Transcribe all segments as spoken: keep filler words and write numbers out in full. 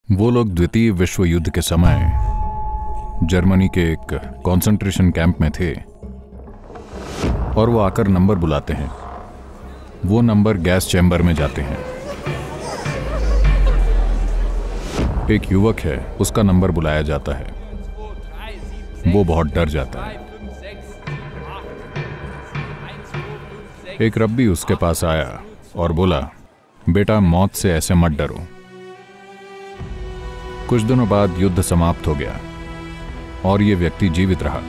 वो लोग द्वितीय विश्व युद्ध के समय जर्मनी के एक कंसंट्रेशन कैंप में थे और वो आकर नंबर बुलाते हैं। वो नंबर गैस चैम्बर में जाते हैं। एक युवक है, उसका नंबर बुलाया जाता है। वो बहुत डर जाता है। एक रब्बी उसके पास आया और बोला, बेटा मौत से ऐसे मत डरो। कुछ दिनों बाद युद्ध समाप्त हो गया और ये व्यक्ति जीवित रहा।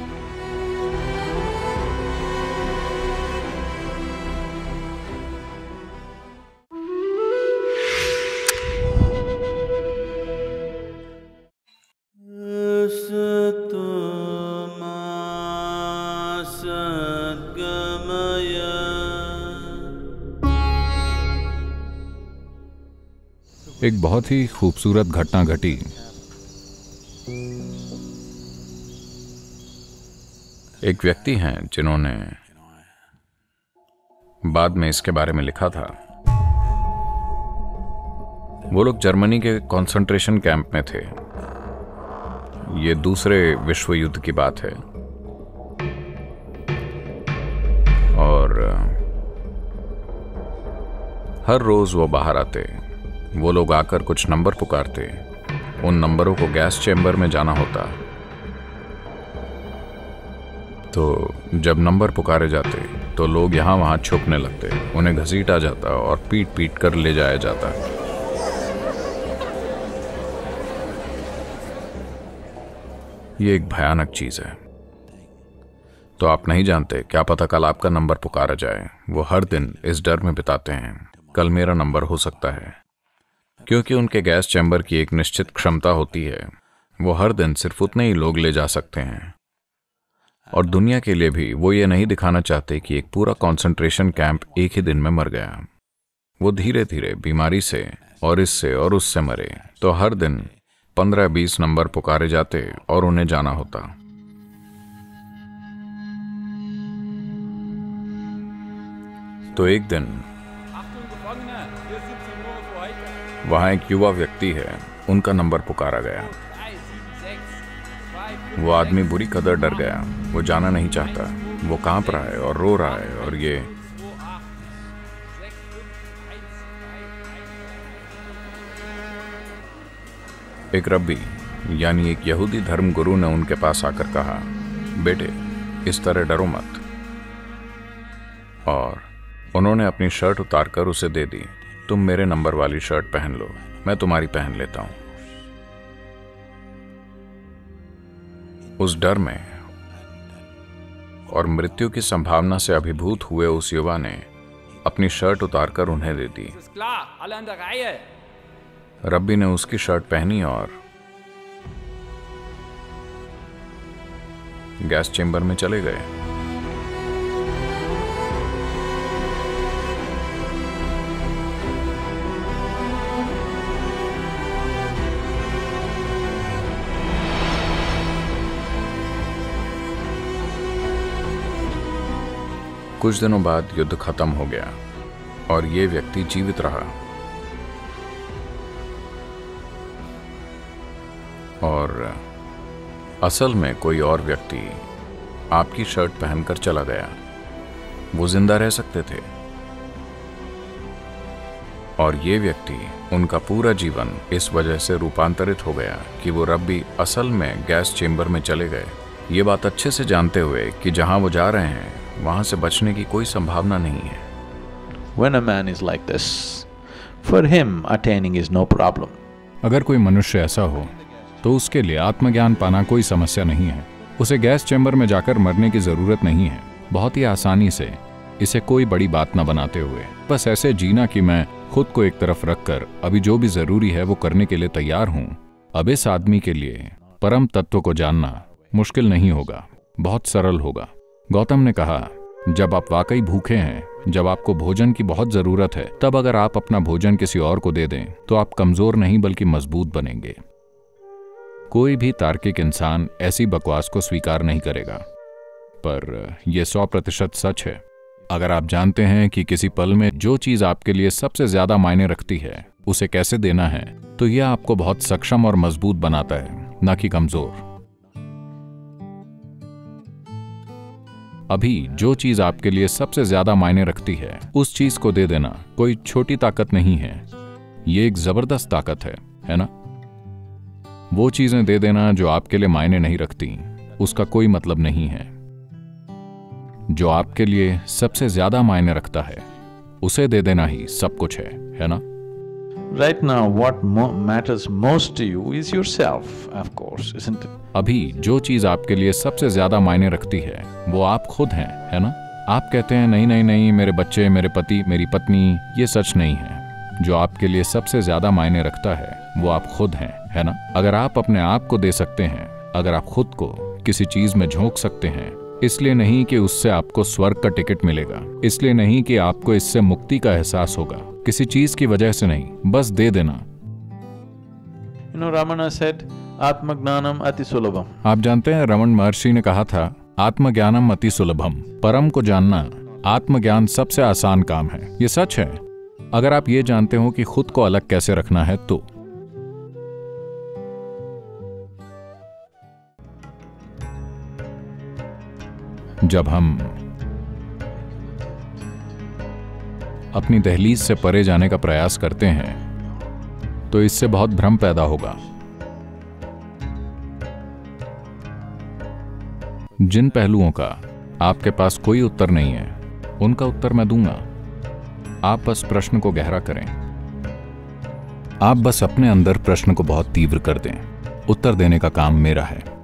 एक बहुत ही खूबसूरत घटना घटी। एक व्यक्ति हैं जिन्होंने बाद में इसके बारे में लिखा था। वो लोग जर्मनी के कंसंट्रेशन कैंप में थे। ये दूसरे विश्व युद्ध की बात है और हर रोज वो बाहर आते। वो लोग आकर कुछ नंबर पुकारते। उन नंबरों को गैस चैम्बर में जाना होता। तो जब नंबर पुकारे जाते तो लोग यहां वहां छुपने लगते। उन्हें घसीटा जाता और पीट पीट कर ले जाया जाता। ये एक भयानक चीज है। तो आप नहीं जानते, क्या पता कल आपका नंबर पुकारा जाए। वो हर दिन इस डर में बिताते हैं, कल मेरा नंबर हो सकता है। क्योंकि उनके गैस चैम्बर की एक निश्चित क्षमता होती है। वो हर दिन सिर्फ उतने ही लोग ले जा सकते हैं। और दुनिया के लिए भी वो ये नहीं दिखाना चाहते कि एक पूरा कंसंट्रेशन कैंप एक ही दिन में मर गया। वो धीरे धीरे बीमारी से और इससे और उससे मरे। तो हर दिन पंद्रह बीस नंबर पुकारे जाते और उन्हें जाना होता। तो एक दिन वहां एक युवा व्यक्ति है, उनका नंबर पुकारा गया। वो आदमी बुरी कदर डर गया। वो जाना नहीं चाहता। वो कांप रहा है और रो रहा है। और ये एक रब्बी यानी एक यहूदी धर्म गुरु ने उनके पास आकर कहा, बेटे इस तरह डरो मत। और उन्होंने अपनी शर्ट उतारकर उसे दे दी। तुम मेरे नंबर वाली शर्ट पहन लो, मैं तुम्हारी पहन लेता हूं। उस डर में और मृत्यु की संभावना से अभिभूत हुए उस युवा ने अपनी शर्ट उतारकर उन्हें दे दी। रब्बी ने उसकी शर्ट पहनी और गैस चेंबर में चले गए। कुछ दिनों बाद युद्ध खत्म हो गया और ये व्यक्ति जीवित रहा। और असल में कोई और व्यक्ति आपकी शर्ट पहनकर चला गया। वो जिंदा रह सकते थे। और ये व्यक्ति, उनका पूरा जीवन इस वजह से रूपांतरित हो गया कि वो रब्बी असल में गैस चेंबर में चले गए, ये बात अच्छे से जानते हुए कि जहां वो जा रहे हैं वहां से बचने की कोई संभावना नहीं है। When a man is like this, for him attaining is no problem. अगर कोई मनुष्य ऐसा हो तो उसके लिए आत्मज्ञान पाना कोई समस्या नहीं है। उसे गैस चैम्बर में जाकर मरने की जरूरत नहीं है। बहुत ही आसानी से, इसे कोई बड़ी बात न बनाते हुए, बस ऐसे जीना कि मैं खुद को एक तरफ रखकर अभी जो भी जरूरी है वो करने के लिए तैयार हूं। अब इस आदमी के लिए परम तत्व को जानना मुश्किल नहीं होगा, बहुत सरल होगा। गौतम ने कहा, जब आप वाकई भूखे हैं, जब आपको भोजन की बहुत जरूरत है, तब अगर आप अपना भोजन किसी और को दे दें तो आप कमजोर नहीं बल्कि मजबूत बनेंगे। कोई भी तार्किक इंसान ऐसी बकवास को स्वीकार नहीं करेगा, पर यह सौ प्रतिशत सच है। अगर आप जानते हैं कि किसी पल में जो चीज आपके लिए सबसे ज्यादा मायने रखती है उसे कैसे देना है, तो यह आपको बहुत सक्षम और मजबूत बनाता है, न कि कमजोर। अभी जो चीज आपके लिए सबसे ज्यादा मायने रखती है, उस चीज को दे देना कोई छोटी ताकत नहीं है, ये एक जबरदस्त ताकत है, है ना? वो चीजें दे देना जो आपके लिए मायने नहीं रखती, उसका कोई मतलब नहीं है। जो आपके लिए सबसे ज्यादा मायने रखता है, उसे दे देना ही सब कुछ है, है ना? Right now, what mo matters most to you is yourself, of course, isn't it? अभी जो चीज आपके लिए सबसे ज्यादा मायने रखती है, वो आप खुद हैं, है ना? आप कहते हैं नहीं नहीं नहीं, मेरे बच्चे, मेरे पति, मेरी पत्नी, ये सच नहीं है। जो आपके लिए सबसे ज्यादा मायने रखता है, वो आप खुद हैं, है ना? अगर आप अपने आप को दे सकते हैं, अगर आप खुद को किसी चीज में झोंक सकते हैं, इसलिए नहीं कि उससे आपको स्वर्ग का टिकट मिलेगा, इसलिए नहीं कि आपको इससे मुक्ति का एहसास होगा, किसी चीज की वजह से नहीं, बस दे देना। You know, Ramana said, "Atmagnanam ati sulabham." आप जानते हैं, रमन महर्षि ने कहा था, आत्मज्ञानम अति सुलभम, परम को जानना आत्मज्ञान सबसे आसान काम है। ये सच है, अगर आप ये जानते हो कि खुद को अलग कैसे रखना है तो। जब हम अपनी दहलीज से परे जाने का प्रयास करते हैं, तो इससे बहुत भ्रम पैदा होगा। जिन पहलुओं का आपके पास कोई उत्तर नहीं है, उनका उत्तर मैं दूंगा। आप बस प्रश्न को गहरा करें। आप बस अपने अंदर प्रश्न को बहुत तीव्र कर दें। उत्तर देने का काम मेरा है।